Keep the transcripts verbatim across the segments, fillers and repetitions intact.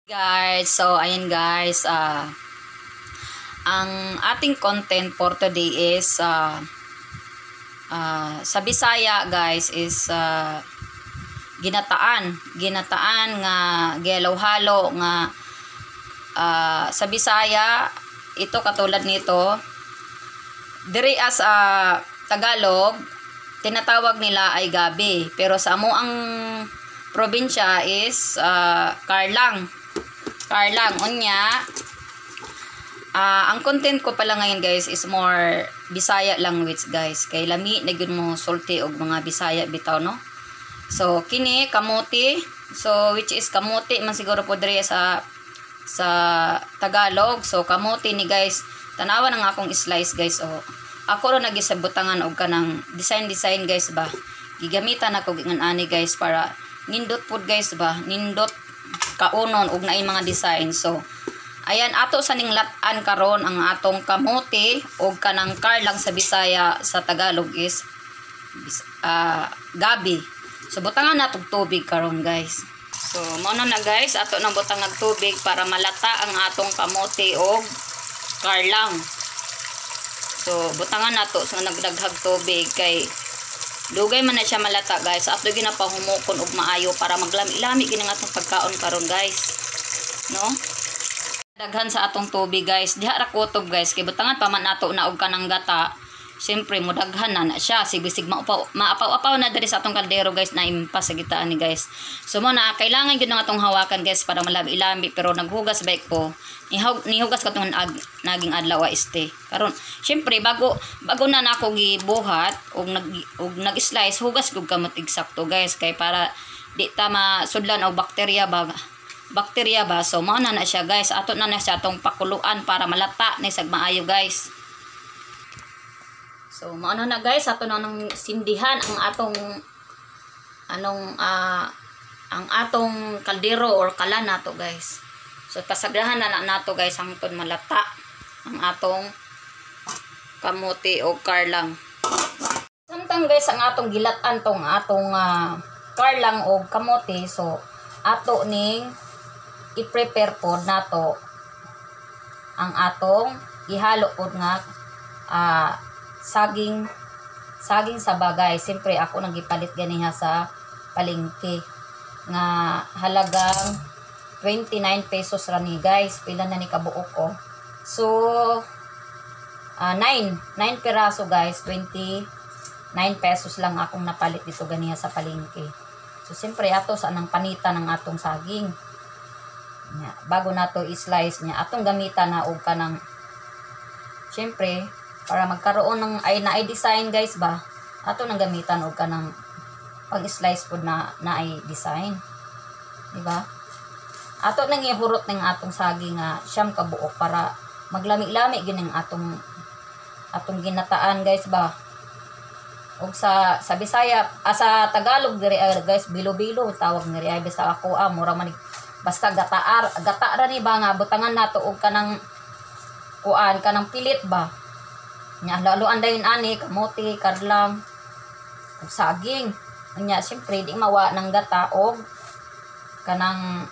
Guys, so ayan guys, uh, ang ating content for today is uh, uh, sa Bisaya guys is uh, ginataan, ginataan nga gelaw-halo nga uh, sa Bisaya ito katulad nito diri as uh, Tagalog tinatawag nila ay gabi, pero sa amo ang probinsya is uh, karlang. Karlang, unya. Uh, ang content ko pala ngayon guys is more Bisaya language guys. Kay lami na gyud mo sulti og mga Bisaya bitaw no. So kini kamuti. So which is kamuti man siguro po diri sa sa Tagalog. So kamuti ni guys. Tanawa ng akong slice guys oh. Ako ro nagisabutangan og kanang design design guys ba. Gigamitan ako gingan ani guys para nindot pud guys ba. Nindot kaunon og naay mga design. So ayan ato sa ninglat-an karon ang atong kamote og kanang karlang sa Bisaya sa Tagalog is uh, gabi. So butangan natog tubig karon guys. So mao na guys ato nang butang ng tubig para malata ang atong kamote og karlang. So butangan nato sa nagdaghag tubig kay dugay man na siya malata guys. Ato ginapahumukon og maayo para maglami-lami gini nga atong pagkaon karon guys. No? Daghan sa atong tubig guys. Diha ra kutob guys kay butangan pa man nato na og kanang gata. Siyempre mo daghan na, na siya sigbisig maupaw maapaw-apaw na diri sa atong kaldero guys na impas sa gitaan ni guys. So mo na kailangan gyud ng atong hawakan guys para malami-lami, pero naghugas ba ko. Nihug, nihugas ko tong ag, naging adlaw este. Karon siyempre bago bago na nako gibuhat og nag og nag-slice hugas gud kamot eksakto guys kay para di ta masudlan og bakterya ba bakterya ba. So mao na na siya guys. Ato na na siya atong pakuluan para malata ni sag maayo guys. So mao na na guys, ato na nang sindihan ang atong anong uh, ang atong kaldero or kalan nato guys. So pasagrahan na na nato guys hangtod malata ang atong kamote o karlang. Samtang guys ang atong gilatan tong atong uh, karlang o kamote, so ato ning i-prepare pod nato ang atong ihalo pod nga uh, saging saging sa bagay. Siyempre ako nagipalit ganiha sa palengke nga halagang twenty-nine pesos ra ni guys. Pila na ni kabuok ko. So uh, nine piraso guys, twenty-nine pesos lang akong napalit dito ganiha sa palengke. So siyempre ato sa nang panita ng atong saging. Nya, bago nato i-slice niya atong gamitan na og kanang siyempre para magkaroon ng ay na ay design guys ba, ato nang gamitan og kanang pag-slice pod na na ay design, di ba? Ato nang ihurot ning atong saging nga siyam ka buok para maglami-lami gining atong atong ginataan guys ba. Og sa sa Bisaya, ah, sa Tagalog diri uh, guys, bilo-bilo tawag ni ay basta ako ah mura man basta gataar gata ra ni ba nga butangan nato og kanang kuan kanang pilit ba. Nya laluan dayon ani kamote, karlang, ug saging. Nya siyempre di mawa ng gata og kanang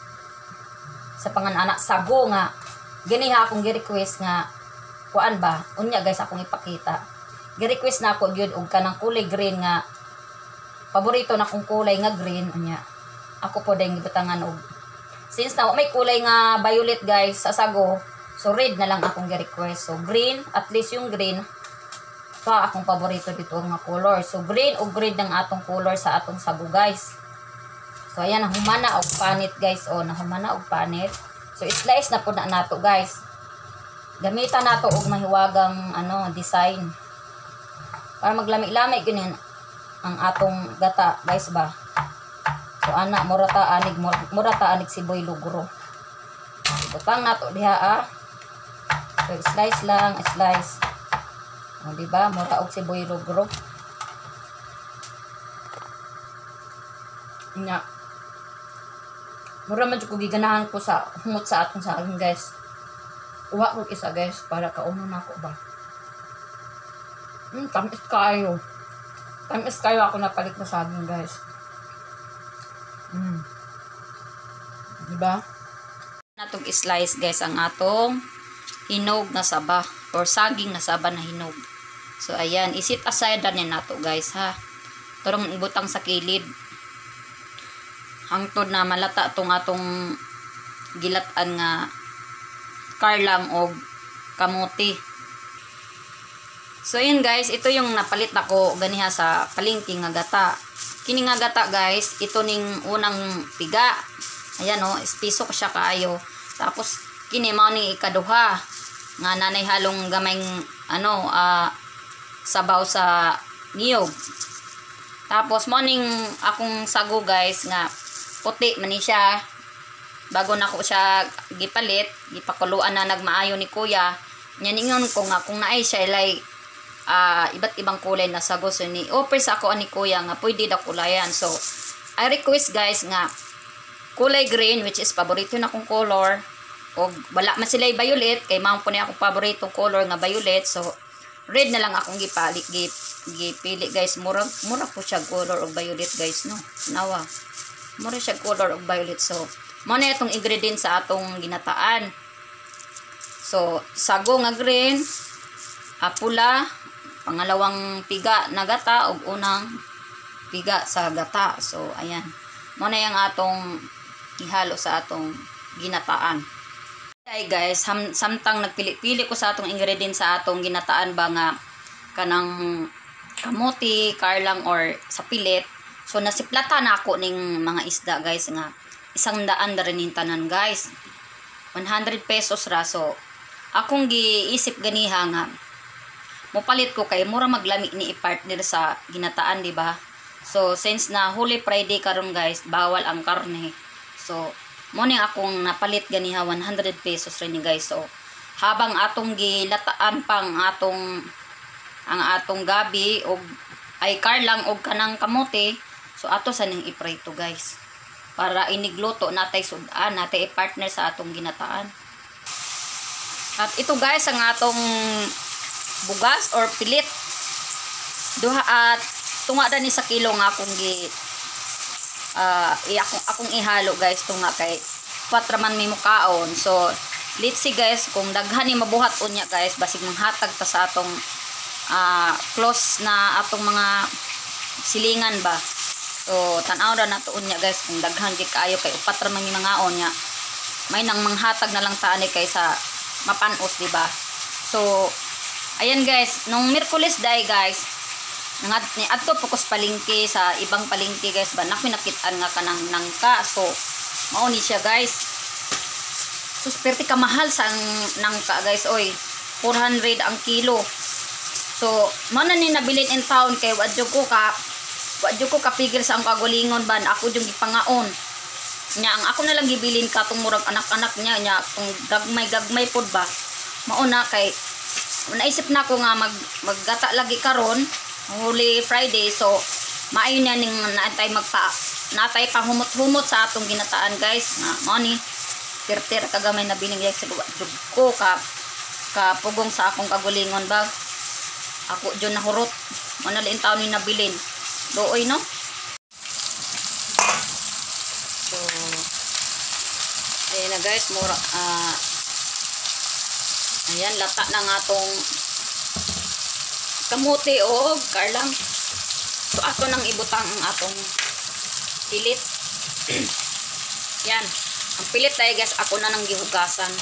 sa pangan-anak sago nga giniha akong gi-request nga kuan ba. Unya guys akong ipakita. Gi-request na ako gyud og kanang kulay green nga paborito na kong kulay nga green. Unya ako po dayong gibutangan og since na may kulay nga violet guys sa sago. So red na lang akong gi-request. So green, at least yung green pa akong paborito dito nga color. So green o green ng atong color sa atong sago guys. So ayan, nahumana og panit guys. O nahumana og panit. So slice na po na nato guys. Gamitan nato og mahiwagang ano design para maglami-lami ginin ang atong gata guys ba. So ana murata anig murata anig siboy lugro. Butang nato diha ah. So, slice lang, slice. O, diba? Mura og siboy lugro. Nya. Mura man ko giganahan ko sa humot sa atong saging guys. Uwa ko isa guys para kauno na ako ba. Hmm, tamis kayo. Tamis kayo ako napalit na saging guys. Hmm. Diba? natong slice guys ang atong hinog na saba or saging na saba na hinog. So ayan, isit aside na nato guys ha. Turong ibutang sa kilid. Hangtod na malata tong atong gilatan nga karlang o kamuti. So yun guys, ito yung napalit ako ganiha sa palengke nga gata. Kini nga gata guys, ito ning unang piga. Ayan o, oh, espiso ko siya kaayo. Tapos kini mao ning ikaduha nga nanay halong gamay ano uh, sabaw sa niyog. Tapos mo ning akong sago guys nga puti man ni siya. Bago na ko siya gipalit, gipakuluan na nagmaayo ni kuya. Nyaningon ko nga kung naay siya ilay uh, iba't ibang kulay na sago. So ni offer sa ako ani kuya nga pwede daw kulayan. So I request guys nga kulay green, which is paborito na kong color. O wala man sila violet, kay mao po niya akong paboritong color nga violet. So red na lang akong gipali, gip, gipili guys. Mura, mura po siya color og violet guys, no? Nawa. Mura siya color og violet. So mo na itong ingredients sa atong ginataan. So sago nga green, apula, pangalawang piga na gata ug unang piga sa gata. So ayan, mo na yung atong ihalo sa atong ginataan. Ay guys, sam samtang nagpili-pili ko sa atong ingredients sa atong ginataan ba nga kanang kamuti, karlang or sa pilit. So nasiplata na ako ning mga isda guys nga isang daan na rin yung tanan guys. one hundred pesos ra. So akong giisip ganiha nga mopalit ko kay mura maglami ni i-partner sa ginataan, di ba? So since na Holy Friday karon guys, bawal ang karne. So mo ning akong napalit ganiha one hundred pesos rin ni guys. So habang atong gilataan pang atong ang atong gabi og ay karlang og kanang kamote, so ato sa ning iprito guys para inigluto natay sudan natay i-partner sa atong ginataan. At ito guys ang atong bugas or pilit duha at tunga dani sa kilo nga akong gi uh, akong, akong ihalo guys tunga kay kwatra man may mukaon. So let's see guys kung daghan ni mabuhat unya guys basig nang hatag ta sa atong uh, close na atong mga silingan ba. So tan-aw ra nato unya guys kung daghan gid kaayo kay upat ra man may mga on nya may nang manghatag na lang ta ani kaysa mapanos, di ba? So ayan guys, nung Miyerkules day guys, nangat ni adto pukos palengke sa ibang palengke guys ba nakita-kitaan nga kanang nangka. So mao ni siya guys. So perti ka mahal sa nangka guys oy. four hundred ang kilo. So mao na ni nabilin in town kay wadyo ko ka wadyo ko kapigil sa ang kagulingon ban ako yung gipangaon. Nya ang ako na lang gibilin ka tong murag anak-anak niya nya kung gagmay gagmay pod ba. Mao na kay naisip na ko nga mag maggata lagi karon Holy Friday. So maayo na ning naantay magpa natay pa humot-humot sa atong ginataan guys nga mao ni tir-tir kagamay na binigay sa jug ko ka kapugong sa akong kagulingon ba ako dyon nahurot mo na liin taon ni nabilin dooy no. So ayan na guys mura uh, ayan lata na nga tong kamuti o karlang. So ato nang ibutang ang atong pilit. Yan ang pilit tayo guys ako na nang gihugasan.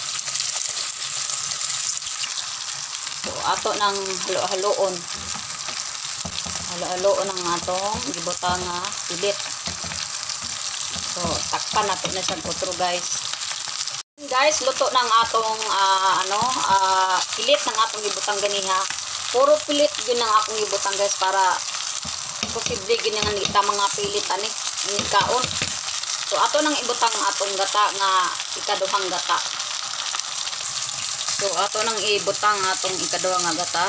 So ato nang halo-haloon halo-haloon ang atong gibutang nga pilit. So takpan nato na siya putro guys. Guys luto ng atong uh, ano uh, pilit ng atong gibutang ganiha. Puro pilit yun ang akong gibutang guys para posible gini nga nita mga pilit ani ni kaon. So ato nang ibutang atong gata nga ikaduhang gata. So ato nang ibutang atong ikaduhang nga gata.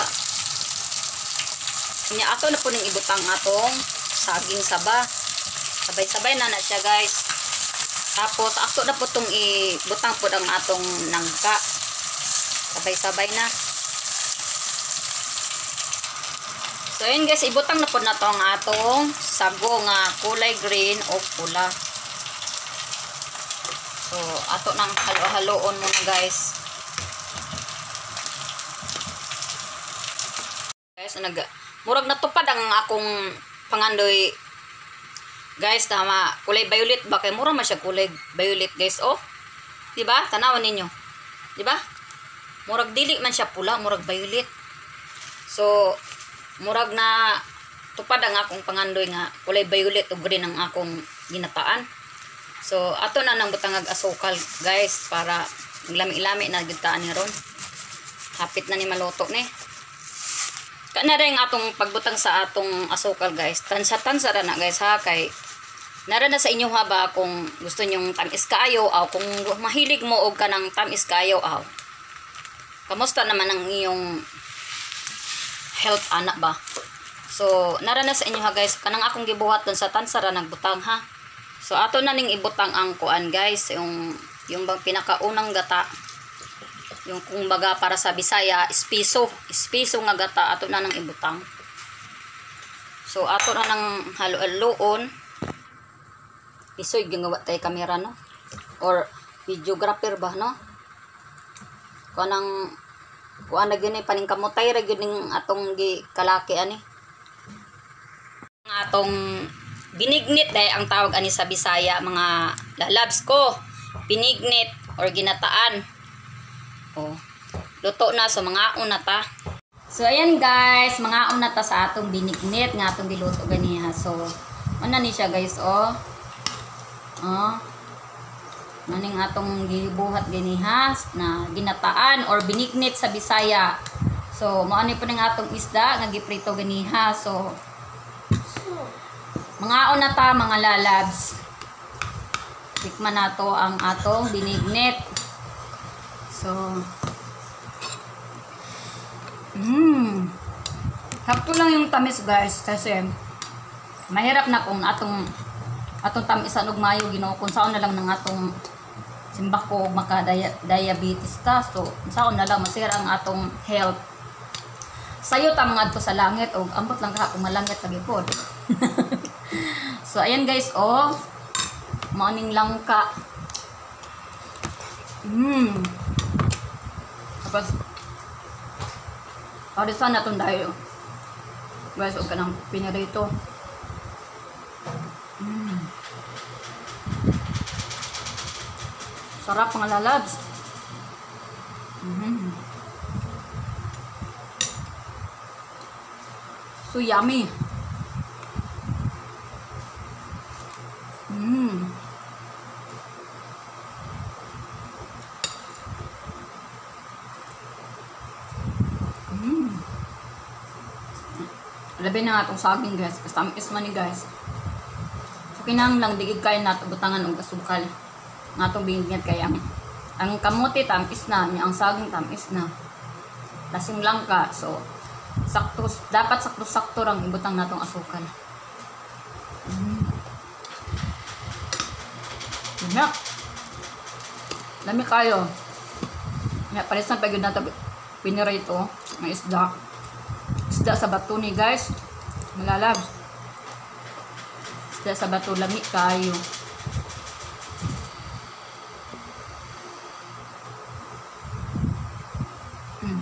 Nya ato na po ning ibutang atong saging saba. Sabay-sabay na na siya guys. Tapos ato na po tong ibutang po ang atong nangka. Sabay-sabay na. So yun guys, ibutang na po na to ang atong sago nga kulay green o pula. So ato nang halo-haloon muna guys. Guys, nag murag natupad ang akong pangandoy. Guys, tama, kulay violet ba kay mura man siya kulay violet guys. Oh. Di ba? Tanawan ninyo. Di ba? Murag dili man siya pula, murag violet. So, murag na tupad ang akong pangandoy nga kulay violet ug green ang akong ginataan. So, ato na nang butangag asukal, guys, para lami-lami na gyud taan ni ron. Hapit na ni maluto ni. Kana rin atong pagbutang sa atong asukal, guys. Tansa-tansa ra na, guys, ha, kay nara na sa inyo ha ba kung gusto nyong tamis kaayo aw kung mahilig mo og kanang tamis kaayo aw. Kamusta naman ang iyong health anak ba? So nara na sa inyo ha guys, kanang akong gibuhat dun sa tansara nagbutang ha. So ato na ning ibutang ang kuan guys, yung yung bang pinakaunang gata. Yung kung baga para sa Bisaya, espiso, espiso nga gata ato na nang ibutang. So ato na nang halo-haloon. Isoy gingawa tay kamera no or videographer ba no kanang kuan na gyud paningkamotay ra gyud ning atong gi kalaki ani ang atong binignit day ang tawag ani sa Bisaya mga lalabs ko, binignit or ginataan. Oh, luto na so mga una ta. So ayan guys, mga una ta sa atong binignit nga atong giluto ganiha. So ano ni siya guys oh. Oh. Naning atong gibuhat ginihas na ginataan or binignit sa Bisaya. So mao ni po ning atong isda nga giprito ganiha. So mga una ta mga lalabs. Tikman nato ang atong binignit. So Mm. Sakto lang yung tamis guys kasi mahirap na kung atong atong tamisan og mayo Ginoo kung saon na lang nang atong simbah ko maka diabetes ka. So saon na lang masira ang atong health. Sayo ta mga adto sa langit og ambot lang ka kung malangit lagi pod. So ayan guys oh. Morning langka. Mm. Tapos Parisan na itong dayo. Guys, huwag ka ng pinarito. Mm. Sarap mga lalabs. Mm. So yummy. Mm. Labi na nga itong saging guys, kasi tamis man ni guys. So kinang lang digig kayo nato butangan og asukal. Nga itong binigyan kaya ang, ang kamote tamis na, ang saging tamis na. Lasing lang ka, so sakto, dapat sakto-sakto lang ibutang natong asukal. Mm. Lami. Lami kayo. Nga, palisan pa yun nato pinira ito, may isda. Isda sa bato ni guys, malalab. Isda sa bato, lami kayo. Mm.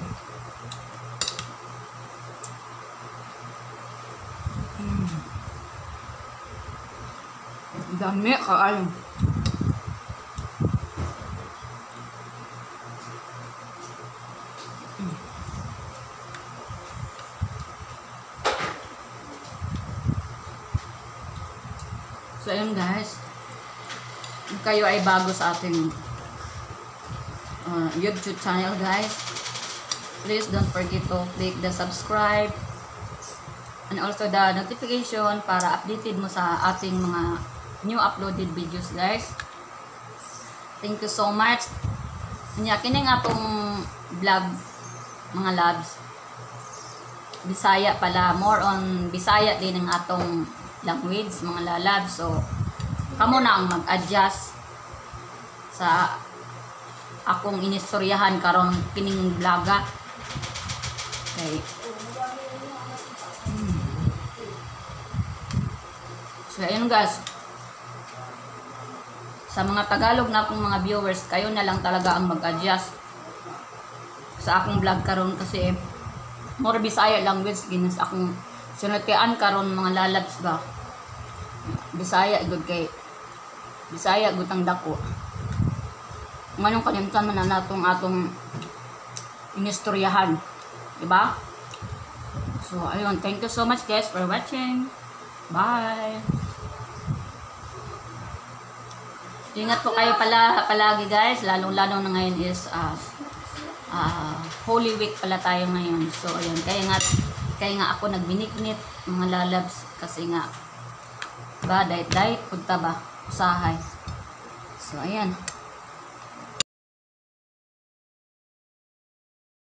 Mm. Dami kayo. So ayun guys, kung kayo ay bago sa ating uh, YouTube channel guys, please don't forget to click the subscribe and also the notification para updated mo sa ating mga new uploaded videos guys. Thank you so much. Kanya kining atong vlog mga labs, Bisaya pala, more on Bisaya din ang atong language mga lalab. So kamo na ang mag-adjust sa akong inistoryahan karon kining vloga. Okay. Hmm. So ayun guys, Sa mga Tagalog na akong mga viewers, kayo na lang talaga ang mag-adjust sa akong vlog karon kasi more Bisaya language ginas akong sinatian karon mga lalabs ba. Bisaya gud kay Bisaya gud ang dako. Manong kalimtan man na natong atong inistoryahan, di ba? So ayun, thank you so much guys for watching. Bye. Ingat po kayo pala palagi guys, lalong-lalo na ngayon is uh, uh, Holy Week pala tayo ngayon. So ayun, kaya nga kaya nga ako nagbiniknit mga lalabs kasi nga ba diet diet punta ba usahay. So ayan.